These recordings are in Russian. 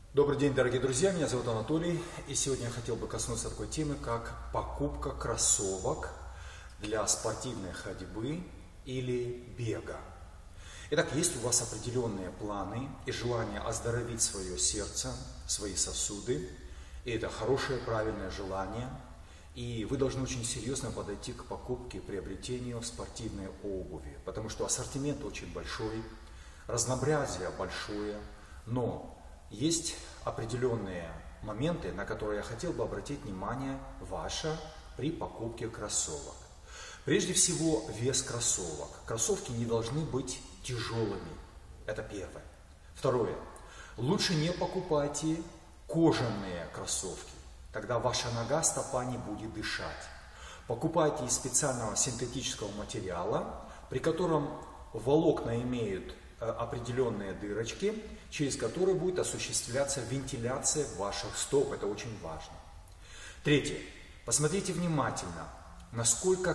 Добрый день, дорогие друзья, меня зовут Анатолий, и сегодня я хотел бы коснуться такой темы, как покупка кроссовок для спортивной ходьбы или бега. Итак, есть у вас определенные планы и желание оздоровить свое сердце, свои сосуды, и это хорошее, правильное желание, и вы должны очень серьезно подойти к покупке и приобретению спортивной обуви, потому что ассортимент очень большой, разнообразие большое, но есть определенные моменты, на которые я хотел бы обратить внимание ваше при покупке кроссовок. Прежде всего, вес кроссовок. Кроссовки не должны быть тяжелыми. Это первое. Второе. Лучше не покупайте кожаные кроссовки. Тогда ваша нога, стопа не будет дышать. Покупайте из специального синтетического материала, при котором волокна имеют определенные дырочки, через которые будет осуществляться вентиляция ваших стоп. Это очень важно. Третье. Посмотрите внимательно, насколько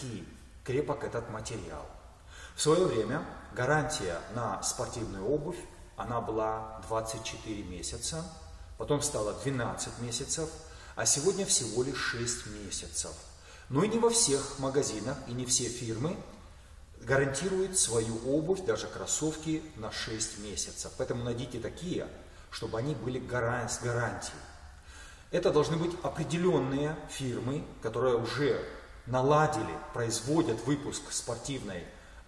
крепок этот материал. В свое время гарантия на спортивную обувь, она была 24 месяца, потом стало 12 месяцев, а сегодня всего лишь 6 месяцев. Но и не во всех магазинах, и не все фирмы гарантирует свою обувь, даже кроссовки, на 6 месяцев. Поэтому найдите такие, чтобы они были с гарантией. Это должны быть определенные фирмы, которые уже наладили, производят выпуск спортивной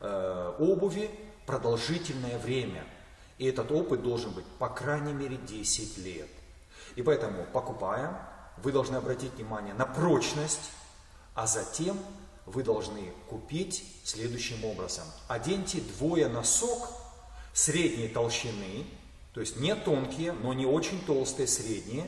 обуви продолжительное время. И этот опыт должен быть по крайней мере 10 лет. И поэтому, покупая, вы должны обратить внимание на прочность, а затем вы должны купить следующим образом. Оденьте двое носок средней толщины, то есть не тонкие, но не очень толстые, средние.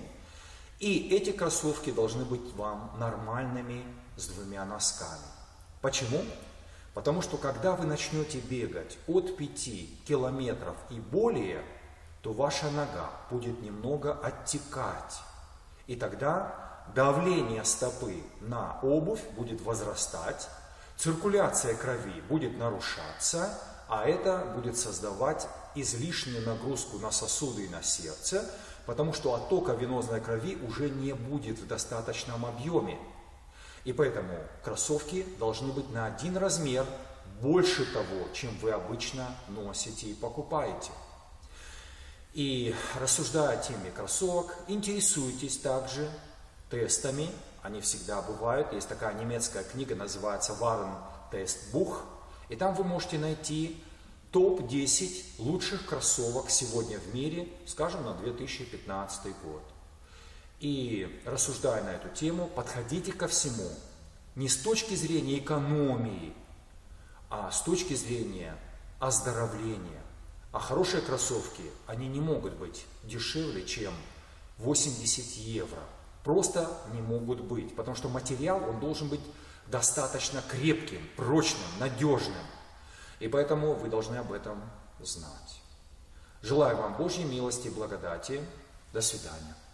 И эти кроссовки должны быть вам нормальными с двумя носками. Почему? Потому что когда вы начнете бегать от 5 километров и более, то ваша нога будет немного оттекать. И тогда давление стопы на обувь будет возрастать, циркуляция крови будет нарушаться, а это будет создавать излишнюю нагрузку на сосуды и на сердце, потому что оттока венозной крови уже не будет в достаточном объеме. И поэтому кроссовки должны быть на 1 размер больше того, чем вы обычно носите и покупаете. И рассуждая о теме кроссовок, интересуйтесь также тестами, они всегда бывают. Есть такая немецкая книга, называется Warentestbuch, и там вы можете найти топ-10 лучших кроссовок сегодня в мире, скажем, на 2015 год. И рассуждая на эту тему, подходите ко всему не с точки зрения экономии, а с точки зрения оздоровления. А хорошие кроссовки, они не могут быть дешевле, чем 80 евро. Просто не могут быть, потому что материал, он должен быть достаточно крепким, прочным, надежным. И поэтому вы должны об этом знать. Желаю вам Божьей милости и благодати. До свидания.